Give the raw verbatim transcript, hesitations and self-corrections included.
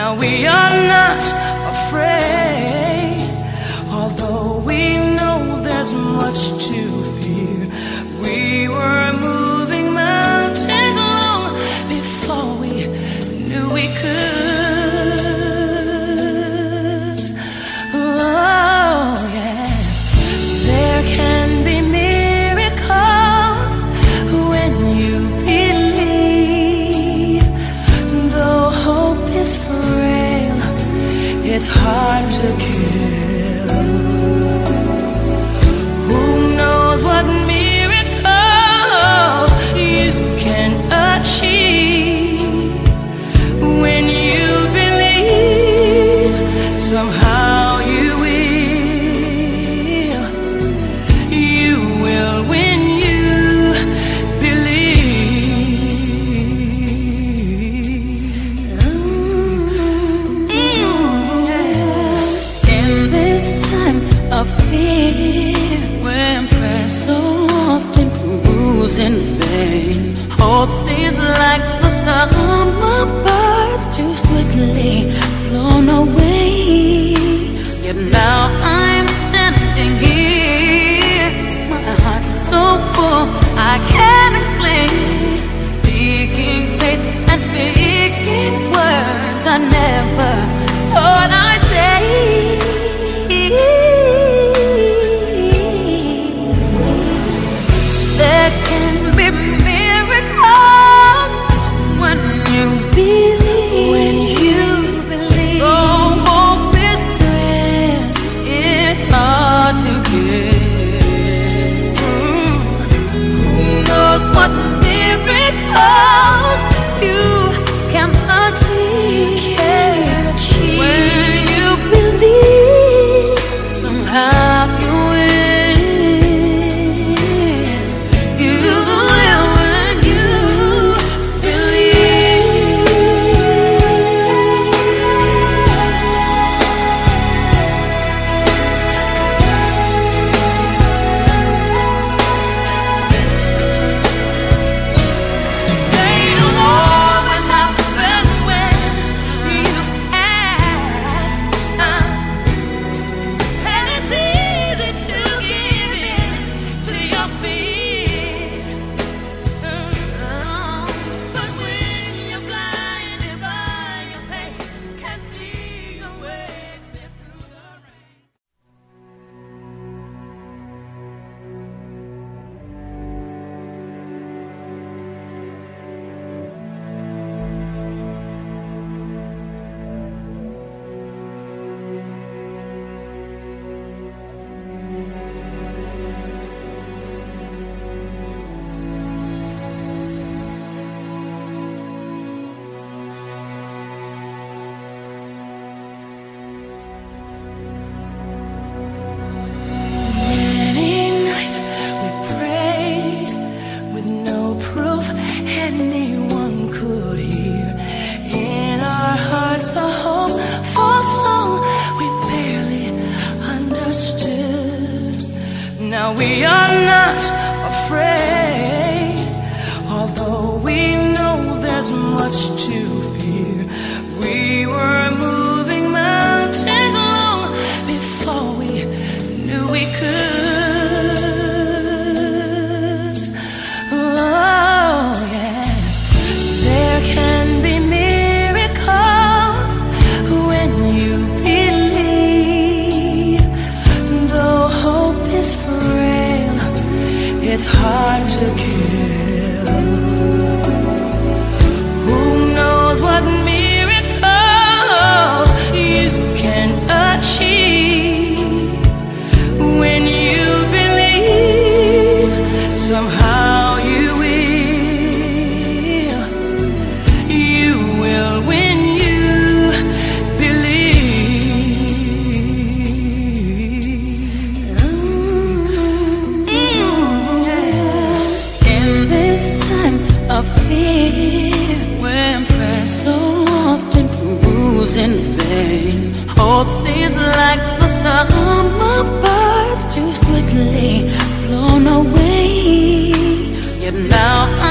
Now we are not afraid, although we know there's much to fear. We were moving mountains long before we knew we could. Oh yes, there can be miracles when you believe. Though hope is frail, it's hard to kill. Who knows what miracle you can achieve when you believe? Somehow you will, you will when you believe. Mm-hmm. In this time of fear, when prayer so often proves in vain, hope seems like the summer birds too swiftly flown away. Yet now I'm standing here, my heart's so full I can't explain, seeking faith and speaking words I never thought I'd say. There can be miracles when you believe. When you believe. Though hope is frail, it's hard to get. Who knows what miracles you can achieve, can achieve. When you believe, somehow you will. You will when you believe. They don't always happen when you ask, uh, and it's easy to give in to your fear. Uh, But when you're blinded by your pain, can't see your way through the rain. Many nights we prayed with no proof anyone could hear. In our hearts a hopeful song we barely understood. Now we are not afraid, although we know there's much to fear. We were moving mountains long before we knew we could. Oh yes, there can be miracles when you believe. Though hope is frail, it's hard to kill. Who knows what miracle you can achieve when you believe? Somehow you will, you will when you believe. Mm-hmm. In this time of fear, when prayer so often proves in vain, hope seems like the summer birds too swiftly flown away. Yet now